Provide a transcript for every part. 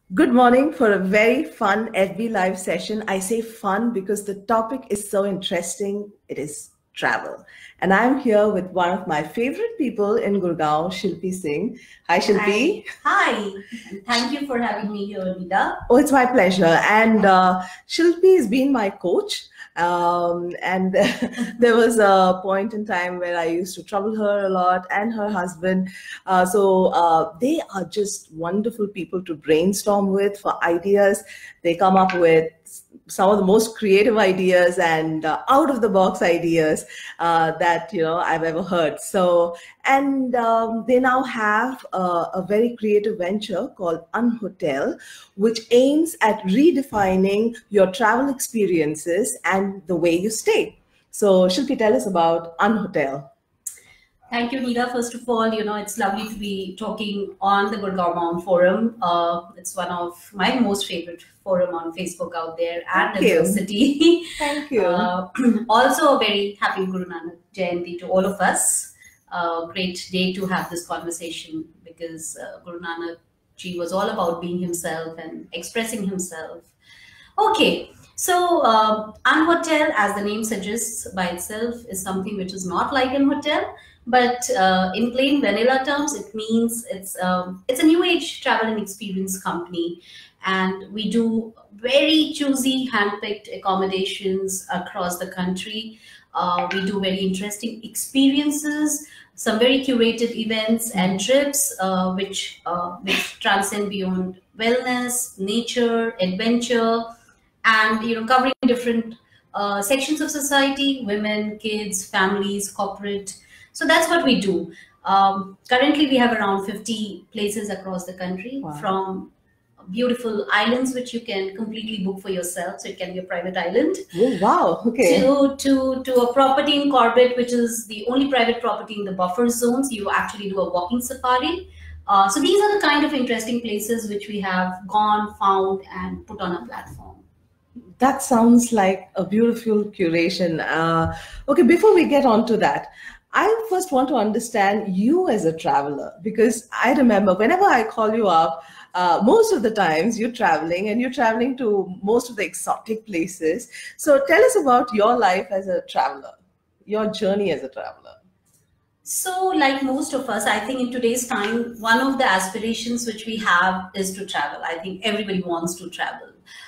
Good morning for a very fun FB Live session. I say fun because the topic is so interesting. It is travel. And I'm here with one of my favorite people in Gurgaon, Shilpi Singh. Hi, Shilpi. Hi. And thank you for having me here, Neela. Oh, it's my pleasure. And Shilpi has been my coach. And there was a point in time where I used to trouble her a lot and her husband. So they are just wonderful people to brainstorm with for ideas. They come up with some of the most creative ideas and out of the box ideas that I've ever heard. So and they now have a very creative venture called Unhotel, which aims at redefining your travel experiences and the way you stay. So Shilpi, tell us about Unhotel. Thank you, Neela. First of all, it's lovely to be talking on the GurgaonMom forum. It's one of my most favorite forum on Facebook out there and in the city. Thank you. Also, a very happy Guru Nanak Jayanti to all of us. Great day to have this conversation because Guru Nanak Ji was all about being himself and expressing himself. Okay, so Unhotel, as the name suggests by itself, is something which is not like an hotel, but in plain vanilla terms, it means it's a new age travel and experience company, and we do very choosy, handpicked accommodations across the country. We do very interesting experiences, some very curated events and trips, which transcend beyond wellness, nature, adventure, and covering different sections of society: women, kids, families, corporate. So that's what we do. Currently we have around 50 places across the country. Wow. From beautiful islands which you can completely book for yourself, so it can be a private island. Oh, wow. Okay. To a property in Corbett, which is the only private property in the buffer zones. You actually do a walking safari. So these are the kind of interesting places which we have gone, found, and put on a platform. That sounds like a beautiful curation. Okay, before we get on to that, I first want to understand you as a traveler, because I remember whenever I call you up, most of the times you're traveling and you're traveling to most of the exotic places. So tell us about your life as a traveler, your journey as a traveler. So, like most of us, I think in today's time, one of the aspirations which we have is to travel. I think everybody wants to travel.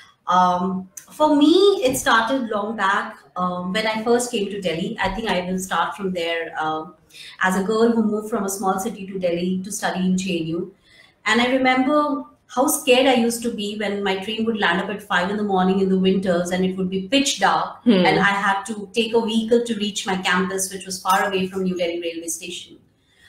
For me, it started long back when I first came to Delhi. I think I will start from there. As a girl who moved from a small city to Delhi to study in JNU. And I remember how scared I used to be when my train would land up at 5 in the morning in the winters and it would be pitch dark. And I had to take a vehicle to reach my campus, which was far away from New Delhi railway station.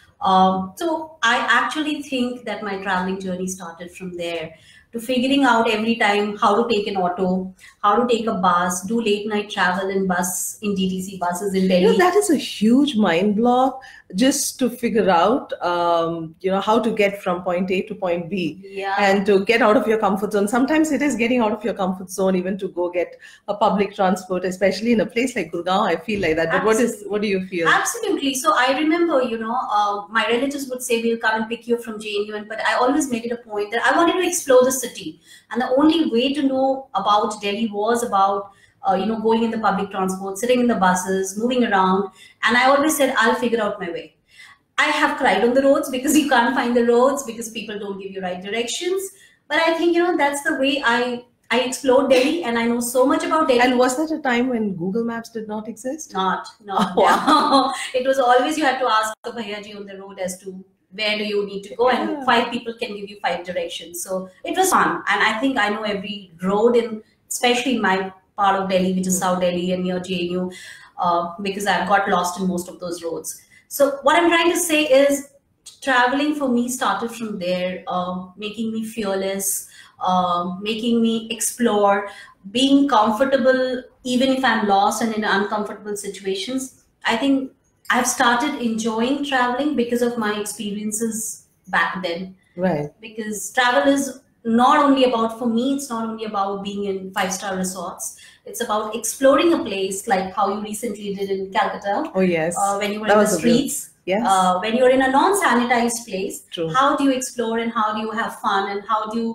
So I actually think that my traveling journey started from there, to figuring out every time how to take an auto, how to take a bus, do late night travel in DTC buses in Delhi. That is a huge mind block, just to figure out, how to get from point A to point B. Yeah. And to get out of your comfort zone. Sometimes it is getting out of your comfort zone, even to go get a public transport, especially in a place like Gurgaon. I feel like that. But what do you feel? Absolutely. So I remember, my relatives would say, we'll come and pick you from JNU, but I always made it a point that I wanted to explore the city. And the only way to know about Delhi was about going in the public transport, sitting in the buses, moving around. And I always said, I'll figure out my way. I have cried on the roads because you can't find the roads, because people don't give you right directions. But I think, that's the way I explored Delhi, and I know so much about Delhi. And was that a time when Google Maps did not exist? No. Wow. It was always you had to ask the Bhaiya ji on the road as to where do you need to go, and 5 people can give you 5 directions. So it was fun. And I think I know every road, especially in my part of Delhi, which is South Delhi and near JNU, because I've got lost in most of those roads. So what I'm trying to say is, traveling for me started from there, making me fearless, making me explore, being comfortable even if I'm lost and in uncomfortable situations. I think I've started enjoying traveling because of my experiences back then. Right. Because travel is not only about, for me, it's not only about being in 5-star resorts. It's about exploring a place, like how you recently did in Calcutta. Oh, yes. When you were in the streets. Yes. When you're in a non-sanitized place. True. How do you explore and how do you have fun and how do you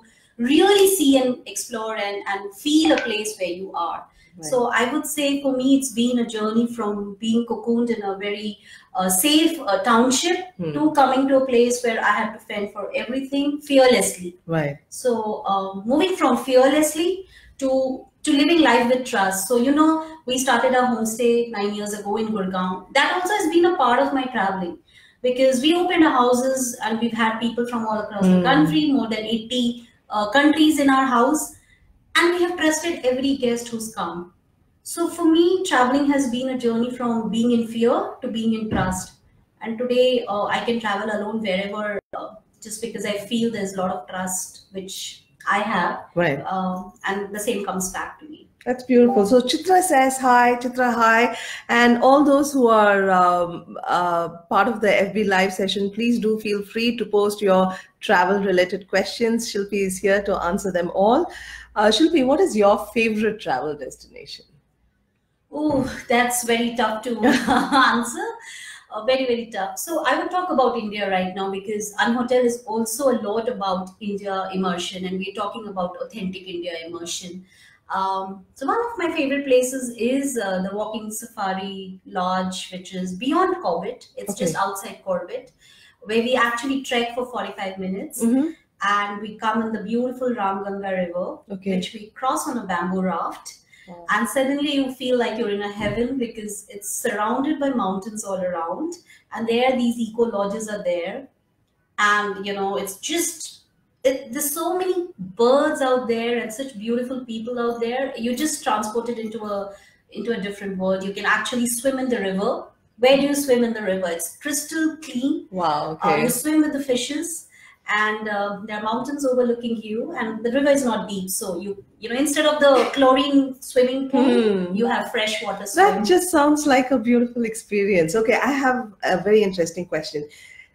really see and explore and feel a place where you are. Right. So I would say for me, it's been a journey from being cocooned in a very safe township to coming to a place where I had to fend for everything fearlessly. Right. So moving from fearlessly to living life with trust. So we started our homestay 9 years ago in Gurgaon. That also has been a part of my traveling, because we opened our houses and we've had people from all across the country, more than 80 countries in our house, and we have trusted every guest who's come. So for me, traveling has been a journey from being in fear to being in trust. And today, I can travel alone wherever, just because I feel there's a lot of trust which I have, Right. And the same comes back to me. That's beautiful. So Chitra says hi, Chitra hi, and all those who are part of the FB live session, please do feel free to post your travel-related questions. Shilpi is here to answer them all. Shilpi, what is your favorite travel destination? Oh, that's very tough to answer. Very, very tough. So I would talk about India right now, because Unhotel is also a lot about India immersion, and we're talking about authentic India immersion. So one of my favorite places is the Walking Safari Lodge, which is beyond Corbett. It's just outside Corbett, where we actually trek for 45 minutes. And we come in the beautiful Ramganga River, which we cross on a bamboo raft. Wow. And suddenly you feel like you're in a heaven, because it's surrounded by mountains all around, and these eco lodges are there, and it's just there's so many birds out there and such beautiful people out there. You just transported into a different world. You can actually swim in the river. Where do you swim in the river? It's crystal clean. Wow. Okay. You swim with the fishes, and there are mountains overlooking you, and the river is not deep, so you instead of the chlorine swimming pool, you have fresh water swim. That just sounds like a beautiful experience. Okay, I have a very interesting question.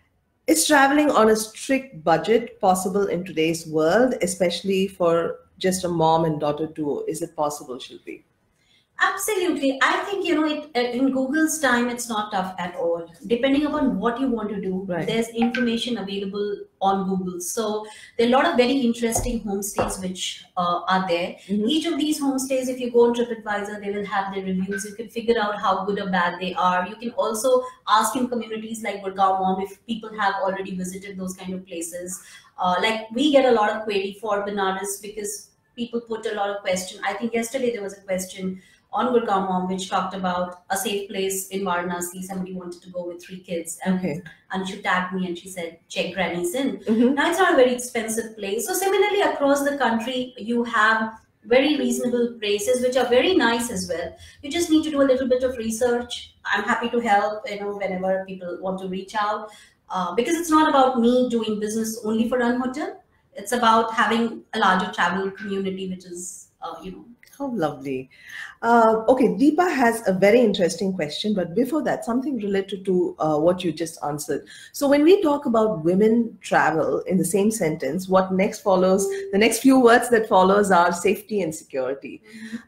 Is traveling on a strict budget possible in today's world, especially for just a mom and daughter duo? Is it possible, Shilpi? Absolutely. I think, in Google's time, it's not tough at all. Depending upon what you want to do, there's information available on Google. So there are a lot of very interesting homestays which are there. Each of these homestays, if you go on TripAdvisor, they will have their reviews. You can figure out how good or bad they are. You can also ask in communities like GurgaonMoms if people have already visited those kind of places. Like we get a lot of query for Banaras, because people put a lot of question. I think yesterday there was a question on GurgaonMoms which talked about a safe place in Varanasi. Somebody wanted to go with 3 kids, and she tagged me and she said, check grannies in. Now it's not a very expensive place. So similarly across the country, you have very reasonable places which are very nice as well. You just need to do a little bit of research. I'm happy to help, whenever people want to reach out, because it's not about me doing business only for Unhotel. It's about having a larger travel community, which is, How lovely. Okay, Deepa has a very interesting question, but before that, something related to what you just answered. So when we talk about women travel in the same sentence, what next follows, the next few words that follows are safety and security.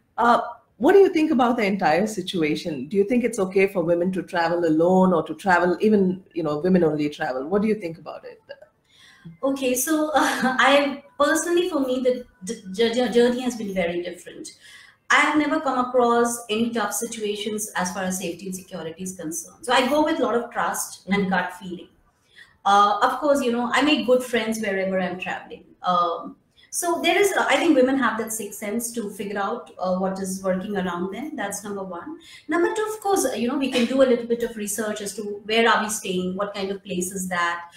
What do you think about the entire situation? Do you think it's okay for women to travel alone, or to travel, even, women only travel? What do you think about it? Okay, so I personally, for me, the journey has been very different. I have never come across any tough situations as far as safety and security is concerned. So I go with a lot of trust and gut feeling. Of course, I make good friends wherever I'm traveling. So there is, I think women have that sixth sense to figure out what is working around them. That's number one. Number two, of course, we can do a little bit of research as to where are we staying, what kind of place is that,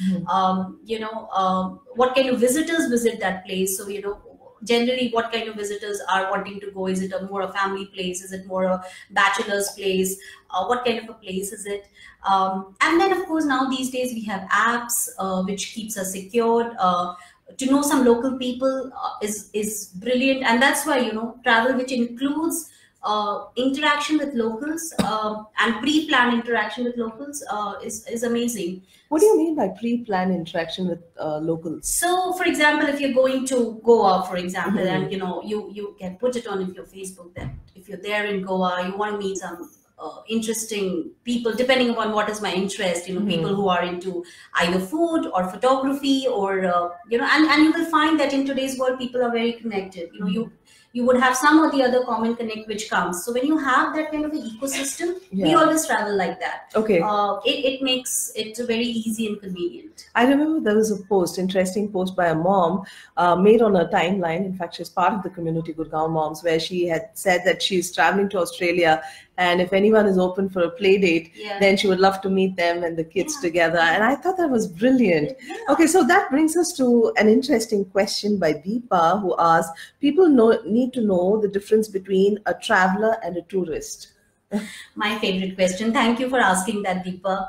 what kind of visitors visit that place. So, generally what kind of visitors are wanting to go. Is it more a family place? Is it more a bachelor's place? What kind of a place is it? And then, of course, now these days we have apps which keeps us secured. To know some local people is brilliant, and that's why travel which includes interaction with locals and pre-planned interaction with locals is amazing. What do you mean by pre-planned interaction with locals? So, for example, if you're going to Goa, for example, and you can put it on your Facebook that if you're there in Goa, you want to meet some interesting people, depending upon what is my interest, people who are into either food or photography or, and you will find that in today's world, people are very connected. You would have some or the other common connect which comes. So when you have that kind of an ecosystem, we always travel like that. Okay. It makes it very easy and convenient. I remember there was a interesting post by a mom made on her timeline. In fact, she's part of the community GurgaonMoms, where she had said that she's traveling to Australia, and if anyone is open for a play date, then she would love to meet them and the kids together. And I thought that was brilliant. Okay, so that brings us to an interesting question by Deepa, who asks, people need to know the difference between a traveler and a tourist. My favorite question. Thank you for asking that, Deepa.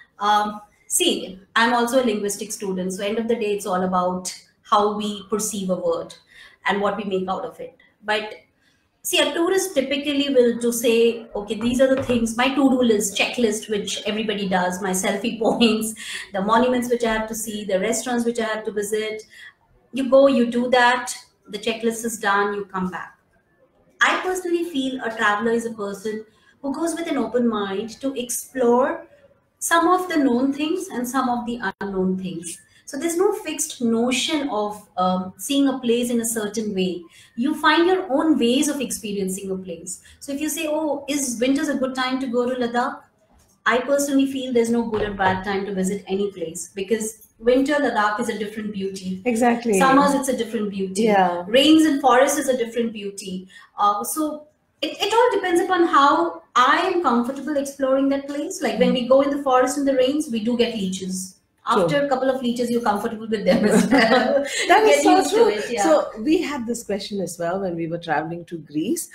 See, I'm also a linguistic student, so end of the day, it's all about how we perceive a word and what we make out of it. But see, a tourist typically will just say, okay, these are the things, my to-do list, checklist, which everybody does, my selfie points, the monuments which I have to see, the restaurants which I have to visit. You go, you do that, the checklist is done, you come back. I personally feel a traveler is a person who goes with an open mind to explore some of the known things and some of the unknown things. So there's no fixed notion of seeing a place in a certain way. You find your own ways of experiencing a place. So if you say, oh, is winter's a good time to go to Ladakh? I personally feel there's no good or bad time to visit any place, because winter Ladakh is a different beauty. Exactly. Summers, it's a different beauty. Yeah. Rains and forests is a different beauty. So it all depends upon how I am comfortable exploring that place. Like when we go in the forest in the rains, we do get leeches. After a couple of leeches, you're comfortable with them as well. That is so true. It, yeah. So we had this question as well when we were traveling to Greece.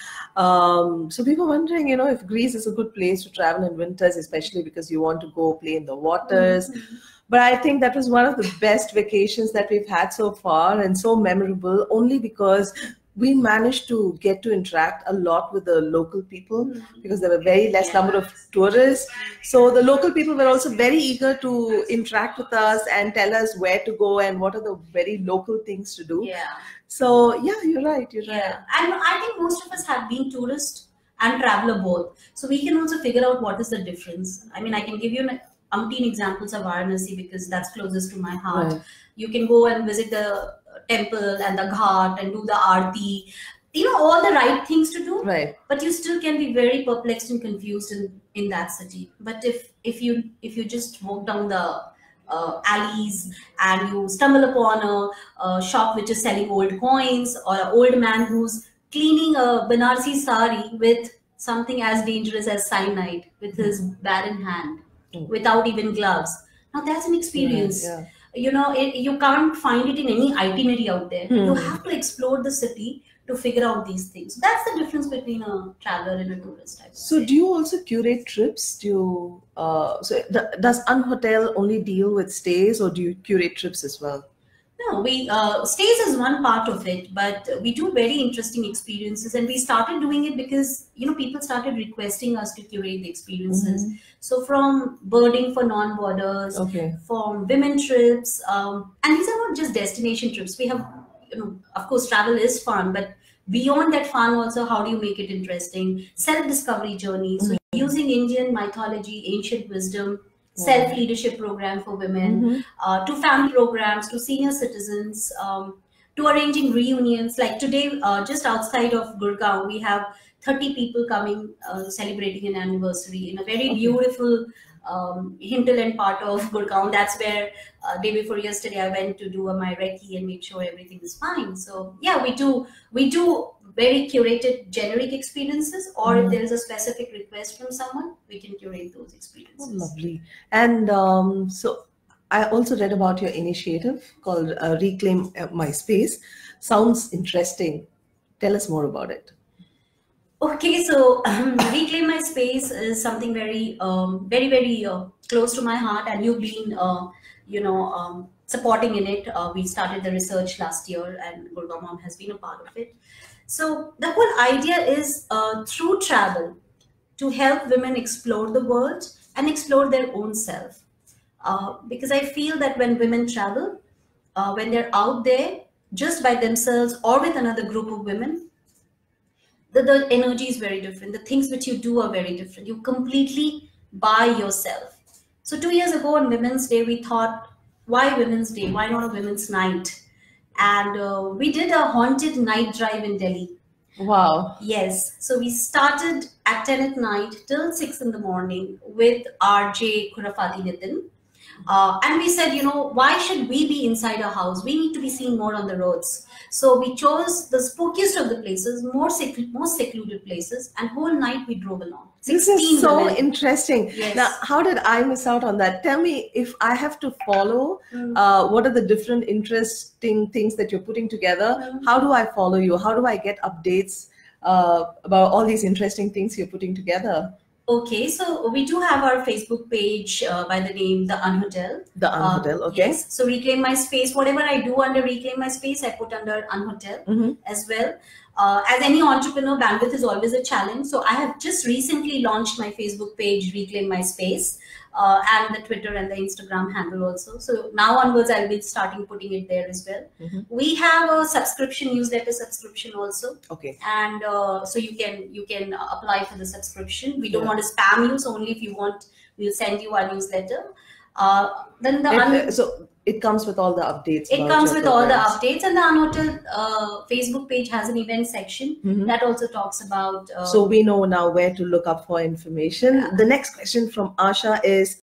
So we were wondering, if Greece is a good place to travel in winters, especially because you want to go play in the waters. But I think that was one of the best vacations that we've had so far, and so memorable, only because we managed to get to interact a lot with the local people, because there were very less number of tourists. So the local people were also very eager to interact with us and tell us where to go and what are the very local things to do. Yeah. So yeah, you're right. And I think most of us have been tourist and traveler both. So we can also figure out what is the difference. I mean, I can give you umpteen examples of Varanasi because that's closest to my heart. Right. You can go and visit the temple and the ghat and do the aarti, all the right things to do. Right. But you still can be very perplexed and confused in that city. But if you just walk down the alleys and you stumble upon a shop which is selling old coins, or an old man who's cleaning a Banarsi sari with something as dangerous as cyanide with his barren hand, without even gloves. Now that's an experience. Yeah. You can't find it in any itinerary out there. You have to explore the city to figure out these things. That's the difference between a traveler and a tourist. So do you also curate trips? Does Unhotel only deal with stays, or do you curate trips as well? No, we stays is one part of it, but we do very interesting experiences, and we started doing it because people started requesting us to curate the experiences. So from birding for non-borders, from women trips, and these are not just destination trips. We have, of course, travel is fun, but beyond that fun, also how do you make it interesting? Self-discovery journey. So using Indian mythology, ancient wisdom, self-leadership program for women, to family programs, to senior citizens, to arranging reunions. Like today, just outside of Gurgaon, we have 30 people coming, celebrating an anniversary in a very beautiful hinterland part of Gurgaon. That's where day before yesterday I went to do my recce and make sure everything is fine. So yeah, we do very curated generic experiences, or if there is a specific request from someone, we can curate those experiences. Oh, lovely. And so I also read about your initiative called Reclaim My Space. Sounds interesting. Tell us more about it. Okay, so Reclaim My Space is something very, very close to my heart, and you've been, supporting in it. We started the research last year, and GurgaonMom has been a part of it. So the whole idea is through travel to help women explore the world and explore their own self. Because I feel that when women travel, when they're out there just by themselves or with another group of women, the energy is very different. The things which you do are very different. You completely by yourself. So 2 years ago on Women's Day, we thought, why Women's Day? Why not a Women's Night? And we did a haunted night drive in Delhi. Wow. Yes. So we started at 10 at night till 6 in the morning with RJ Kurafati Nitin. And we said, why should we be inside our house? We need to be seen more on the roads. So we chose the spookiest of the places, most secluded places, and whole night we drove along. This is so women. interesting. Yes. Now, how did I miss out on that? Tell me, if I have to follow, what are the different interesting things that you're putting together? How do I follow you? How do I get updates about all these interesting things you're putting together? Okay, so we do have our Facebook page by the name The Unhotel. The Unhotel, okay. Yes. So Reclaim My Space, whatever I do under Reclaim My Space, I put under Unhotel as well. As any entrepreneur, bandwidth is always a challenge. So I have just recently launched my Facebook page, Reclaim My Space, and the Twitter and the Instagram handle also. So now onwards, I'll be starting putting it there as well. We have a newsletter subscription also. Okay. And so you can apply for the subscription. We don't want to spam you, so only if you want, we'll send you our newsletter. Then the so it comes with all the updates. It comes with all the updates, and the Unhotel Facebook page has an event section that also talks about. So we know now where to look up for information. The next question from Asha is,